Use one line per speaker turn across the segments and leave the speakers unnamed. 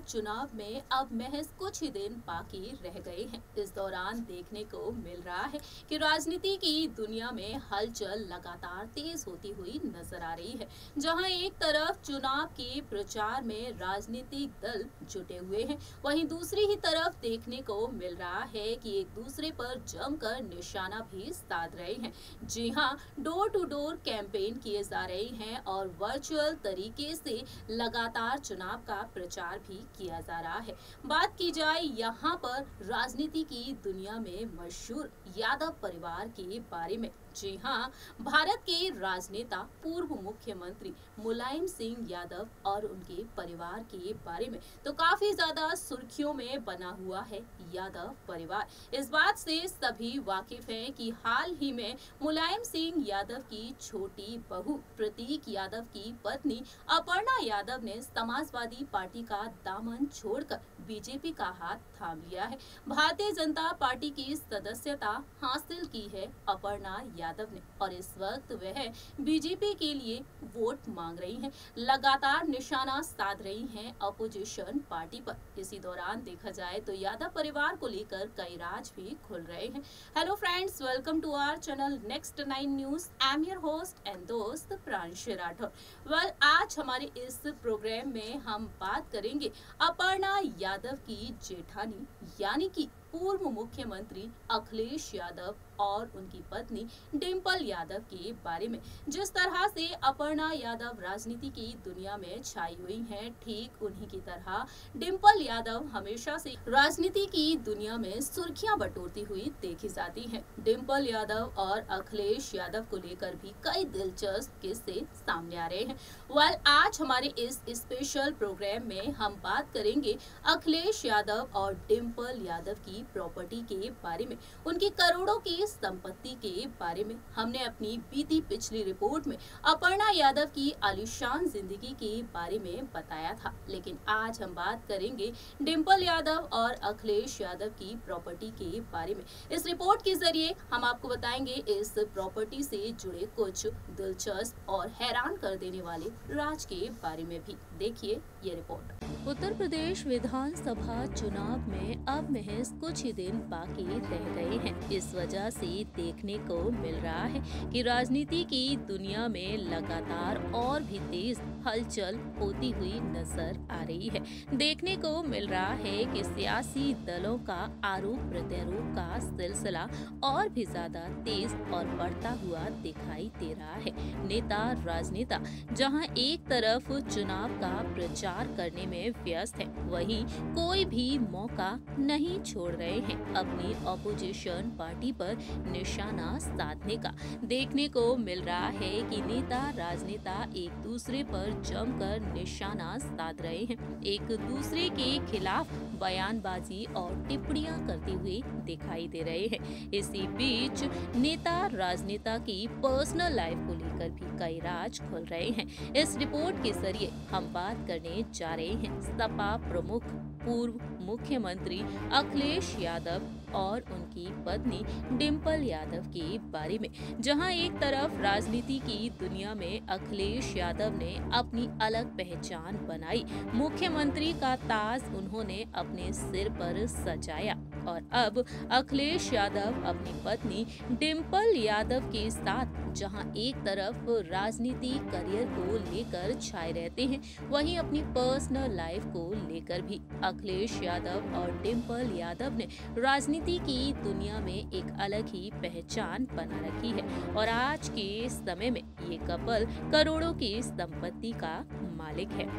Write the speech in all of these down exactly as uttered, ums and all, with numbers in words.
चुनाव में अब महज कुछ ही दिन बाकी रह गए हैं। इस दौरान देखने को मिल रहा है कि राजनीति की दुनिया में हलचल लगातार तेज होती हुई नजर आ रही है। जहां एक तरफ चुनाव के प्रचार में राजनीतिक दल जुटे हुए हैं, वहीं दूसरी ही तरफ देखने को मिल रहा है कि एक दूसरे पर जमकर निशाना भी साध रहे हैं। जी हां, डोर टू डोर कैंपेन किए जा रहे हैं और वर्चुअल तरीके से लगातार चुनाव का प्रचार भी किया जा रहा है। बात की जाए यहाँ पर राजनीति की दुनिया में मशहूर यादव परिवार के बारे में। जी हाँ, भारत के राजनेता पूर्व मुख्यमंत्री मुलायम सिंह यादव और उनके परिवार के बारे में तो काफी ज्यादा सुर्खियों में बना हुआ है यादव परिवार। इस बात से सभी वाकिफ हैं कि हाल ही में मुलायम सिंह यादव की छोटी बहू प्रतीक यादव की पत्नी अपर्णा यादव ने समाजवादी पार्टी का दामन छोड़कर बीजेपी का हाथ थाम लिया है। भारतीय जनता पार्टी की सदस्यता हासिल की है अपर्णा यादव ने और इस वक्त वह बीजेपी के लिए वोट मांग रही हैं, लगातार निशाना साध रही हैं अपोजिशन पार्टी पर। इसी दौरान देखा जाए तो यादव परिवार को लेकर कई राज भी खुल रहे हैं। Hello friends, welcome to our channel next nine news. I am your host and दोस्त प्रांशु राठौर। वेल, आज हमारे इस प्रोग्राम में हम बात करेंगे अपर्णा यादव की जेठानी यानी कि पूर्व मुख्यमंत्री अखिलेश यादव और उनकी पत्नी डिंपल यादव के बारे में। जिस तरह से अपर्णा यादव राजनीति की दुनिया में छाई हुई हैं, ठीक उन्हीं की तरह डिंपल यादव हमेशा से राजनीति की दुनिया में सुर्खियां बटोरती हुई देखी जाती हैं। डिंपल यादव और अखिलेश यादव को लेकर भी कई दिलचस्प किस्से सामने आ रहे हैं। वेल, आज हमारे इस स्पेशल प्रोग्राम में हम बात करेंगे अखिलेश यादव और डिंपल यादव की प्रॉपर्टी के बारे में, उनकी करोड़ों की संपत्ति के बारे में। हमने अपनी बीती पिछली रिपोर्ट में अपर्णा यादव की आलीशान जिंदगी के बारे में बताया था, लेकिन आज हम बात करेंगे डिंपल यादव और अखिलेश यादव की प्रॉपर्टी के बारे में। इस रिपोर्ट के जरिए हम आपको बताएंगे इस प्रॉपर्टी से जुड़े कुछ दिलचस्प और हैरान कर देने वाले राज के बारे में भी। देखिए ये रिपोर्ट।
उत्तर प्रदेश विधानसभा चुनाव में अब महज कुछ ही दिन बाकी रह गए हैं। इस वजह से देखने को मिल रहा है कि राजनीति की दुनिया में लगातार और भी तेज हलचल होती हुई नजर आ रही है। देखने को मिल रहा है कि सियासी दलों का आरोप प्रत्यारोप का सिलसिला और भी ज्यादा तेज और बढ़ता हुआ दिखाई दे रहा है। नेता राजनेता जहां एक तरफ चुनाव का प्रचार करने में व्यस्त है, वहीं कोई भी मौका नहीं छोड़ रहे हैं अपनी ऑपोजिशन पार्टी पर निशाना साधने का। देखने को मिल रहा है कि नेता राजनेता एक दूसरे पर जमकर निशाना साध रहे हैं, एक दूसरे के खिलाफ बयानबाजी और टिप्पणियां करते हुए दिखाई दे रहे हैं। इसी बीच नेता राजनेता की पर्सनल लाइफ को लेकर भी कई राज खुल रहे हैं। इस रिपोर्ट के जरिए हम बात करने जा रहे हैं सपा प्रमुख पूर्व मुख्यमंत्री अखिलेश यादव और उनकी पत्नी डिंपल यादव के बारे में। जहां एक तरफ राजनीति की दुनिया में अखिलेश यादव ने अपनी अलग पहचान बनाई, मुख्यमंत्री का ताज उन्होंने अपने सिर पर सजाया, और अब अखिलेश यादव अपनी पत्नी डिंपल यादव के साथ जहां एक तरफ राजनीति करियर को लेकर छाए रहते हैं, वहीं अपनी पर्सनल लाइफ को लेकर भी अखिलेश यादव और डिंपल यादव ने राजनीति की दुनिया में एक अलग ही पहचान बना रखी है और आज के समय में ये कपल करोड़ों की संपत्ति का मालिक है।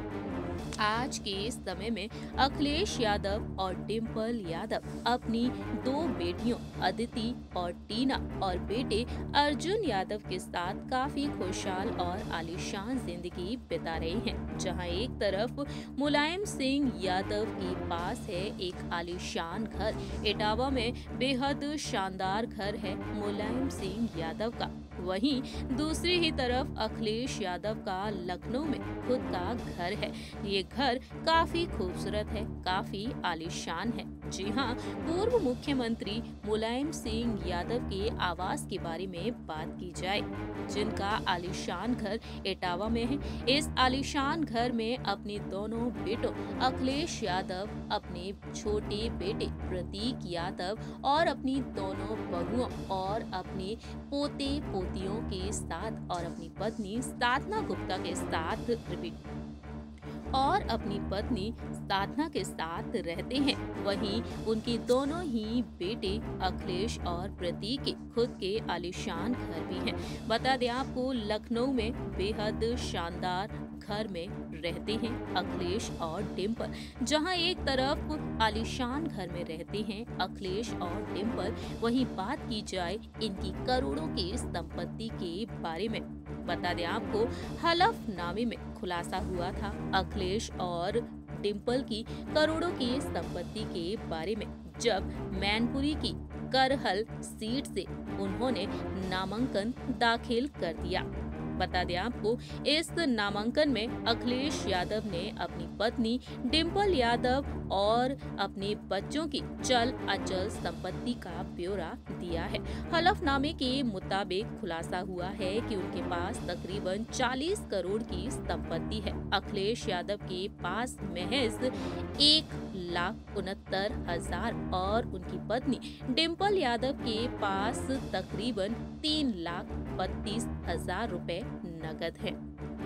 आज के समय में अखिलेश यादव और डिंपल यादव अपनी दो बेटियों अदिति और टीना और बेटे अर्जुन यादव के साथ काफी खुशहाल और आलीशान जिंदगी बिता रहे हैं। जहां एक तरफ मुलायम सिंह यादव के पास है एक आलीशान घर, इटावा में बेहद शानदार घर है मुलायम सिंह यादव का, वहीं दूसरी ही तरफ अखिलेश यादव का लखनऊ में खुद का घर है। ये घर काफी खूबसूरत है, काफी आलीशान है। जी हाँ, पूर्व मुख्यमंत्री मुलायम सिंह यादव के आवास के बारे में बात की जाए, जिनका आलीशान घर इटावा में है। इस आलीशान घर में अपने दोनों बेटों अखिलेश यादव, अपने छोटे बेटे प्रतीक यादव और अपनी दोनों बहुओं और अपने पोते पोतियों के साथ और अपनी पत्नी साधना गुप्ता के साथ रिपीट और अपनी पत्नी साधना के साथ रहते हैं। वहीं उनके दोनों ही बेटे अखिलेश और प्रतीक के खुद के आलीशान घर भी हैं। बता दें आपको, लखनऊ में बेहद शानदार घर में रहते हैं अखिलेश और डिम्पल। जहां एक तरफ आलीशान घर में रहते हैं अखिलेश और डिम्पल, वहीं बात की जाए इनकी करोड़ों की संपत्ति के बारे में। बता दें आपको, हलफनामे में खुलासा हुआ था अखिलेश और डिम्पल की करोड़ों की संपत्ति के बारे में, जब मैनपुरी की करहल सीट से उन्होंने नामांकन दाखिल कर दिया। बता दें आपको, इस नामांकन में अखिलेश यादव ने अपनी पत्नी डिम्पल यादव और अपने बच्चों की चल अचल संपत्ति का ब्यौरा दिया है। हलफनामे के मुताबिक खुलासा हुआ है कि उनके पास तकरीबन चालीस करोड़ की संपत्ति है। अखिलेश यादव के पास महज एक लाख उनहत्तर हजार और उनकी पत्नी डिम्पल यादव के पास तकरीबन तीन लाख बत्तीस हजार रुपए नगद है।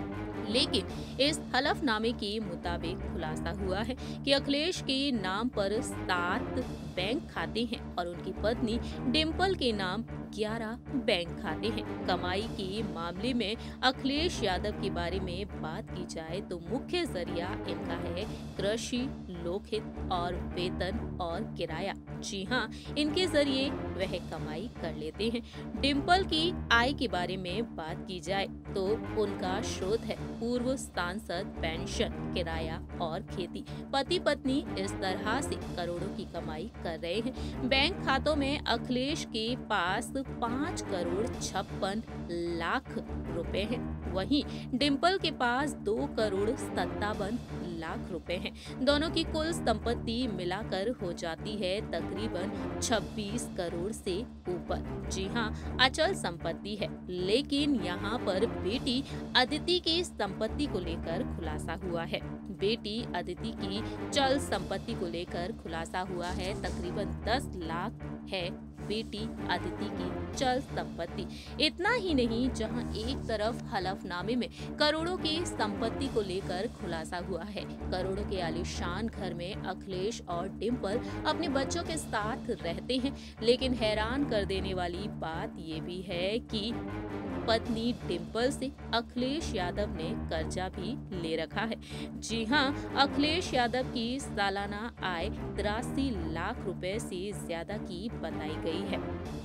लेकिन इस हलफनामे के मुताबिक खुलासा हुआ है कि अखिलेश के नाम पर सात बैंक खाते हैं और उनकी पत्नी डिम्पल के नाम ग्यारह बैंक खाते हैं। कमाई के मामले में अखिलेश यादव के बारे में बात की जाए तो मुख्य जरिया इनका है कृषि, लोकहित और वेतन और किराया। जी हाँ, इनके जरिए वह कमाई कर लेते हैं। डिम्पल की आय के बारे में बात की जाए तो उनका स्रोत है पूर्व सांसद, पेंशन, किराया और खेती। पति पत्नी इस तरह से करोड़ों की कमाई कर रहे हैं। बैंक खातों में अखिलेश के पास पाँच करोड़ छप्पन लाख रुपए हैं, वहीं डिम्पल के पास दो करोड़ सत्तावन लाख रुपए हैं। दोनों की कुल संपत्ति मिलाकर हो जाती है तकरीबन छब्बीस करोड़ से ऊपर। जी हाँ, अचल संपत्ति है। लेकिन यहाँ पर बेटी अदिति की संपत्ति को लेकर खुलासा हुआ है। बेटी अदिति की चल संपत्ति को लेकर खुलासा हुआ है, तकरीबन दस लाख है बेटी अदिति की चल संपत्ति। इतना ही नहीं, जहां एक तरफ हलफनामे में करोड़ों की संपत्ति को लेकर खुलासा हुआ है, करोड़ों के आलीशान घर में अखिलेश और डिम्पल अपने बच्चों के साथ रहते हैं, लेकिन हैरान कर देने वाली बात ये भी है कि पत्नी डिम्पल से अखिलेश यादव ने कर्जा भी ले रखा है। जी हाँ, अखिलेश यादव की सालाना आय तिरासी लाख रुपए से ज्यादा की बताई गई है।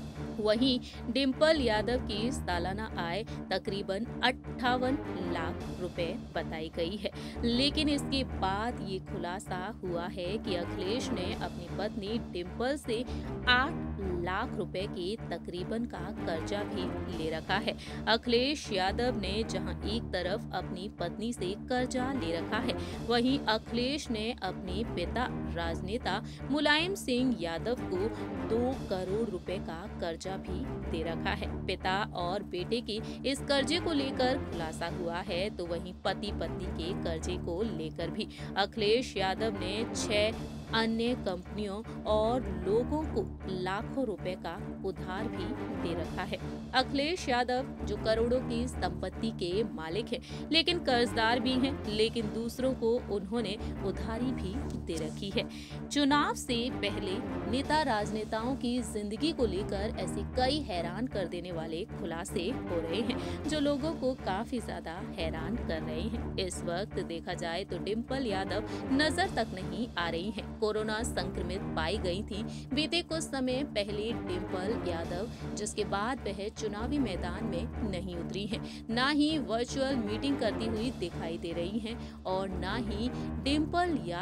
वहीं डिम्पल यादव की सालाना आय तकरीबन अट्ठावन लाख रुपए बताई गई है। लेकिन इसके बाद ये खुलासा हुआ है कि अखिलेश ने अपनी पत्नी डिम्पल से आठ लाख रुपए के तकरीबन का कर्जा भी ले रखा है। अखिलेश यादव ने जहां एक तरफ अपनी पत्नी से कर्जा ले रखा है, वहीं अखिलेश ने अपने पिता राजनेता मुलायम सिंह यादव को दो करोड़ रुपए का कर्जा भी दे रखा है। पिता और बेटे के इस कर्जे को लेकर खुलासा हुआ है, तो वहीं पति पत्नी के कर्जे को लेकर भी अखिलेश यादव ने छह अन्य कंपनियों और लोगों को लाखों रुपए का उधार भी दे रखा है। अखिलेश यादव जो करोड़ों की संपत्ति के मालिक हैं, लेकिन कर्जदार भी हैं, लेकिन दूसरों को उन्होंने उधारी भी दे रखी है। चुनाव से पहले नेता राजनेताओं की जिंदगी को लेकर ऐसे कई हैरान कर देने वाले खुलासे हो रहे हैं, जो लोगों को काफी ज्यादा हैरान कर रहे हैं। इस वक्त देखा जाए तो डिम्पल यादव नजर तक नहीं आ रही हैं। कोरोना संक्रमित पाई गई थी बीते कुछ समय पहले डिम्पल यादव, जिसके बाद वह चुनावी मैदान में नहीं उतरी हैं, ना ही वर्चुअल मीटिंग करती हुई दिखाई दे रही हैं और ना ही डिम्पल यादव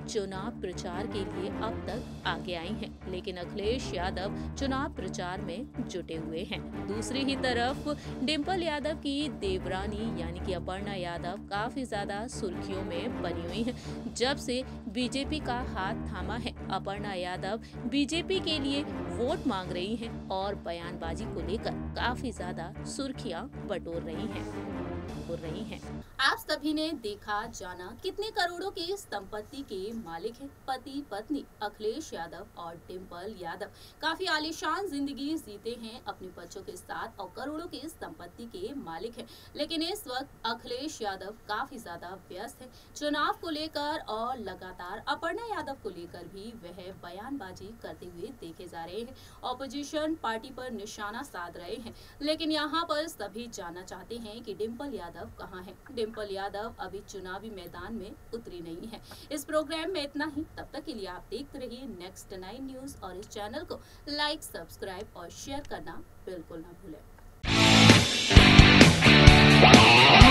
चुनाव प्रचार के लिए अब तक आगे आई हैं, लेकिन अखिलेश यादव चुनाव प्रचार में जुटे हुए हैं। दूसरी ही तरफ डिंपल यादव की देवरानी यानी कि अपर्णा यादव काफी ज्यादा सुर्खियों में बनी हुई हैं। जब से बीजेपी का हाथ थामा है, अपर्णा यादव बीजेपी के लिए वोट मांग रही हैं और बयानबाजी को लेकर काफी ज्यादा सुर्खियां बटोर रही हैं हो रही हैं।
आप सभी ने देखा जाना कितने करोड़ों की संपत्ति के मालिक हैं पति पत्नी अखिलेश यादव और डिंपल यादव। काफी आलीशान जिंदगी जीते हैं अपने बच्चों के साथ और करोड़ों की संपत्ति के मालिक हैं। लेकिन इस वक्त अखिलेश यादव काफी ज्यादा व्यस्त है चुनाव को लेकर और लगातार अपर्णा यादव को लेकर भी वह बयानबाजी करते हुए देखे जा रहे हैं। ऑपोजिशन पार्टी पर निशाना साध रहे हैं, लेकिन यहाँ पर सभी जानना चाहते हैं कि डिंपल यादव कहाँ है। डिंपल यादव अभी चुनावी मैदान में उतरी नहीं है। इस प्रोग्राम में इतना ही। तब तक के लिए आप देखते रहिए नेक्स्ट नाइन न्यूज और इस चैनल को लाइक, सब्सक्राइब और शेयर करना बिल्कुल ना भूलें।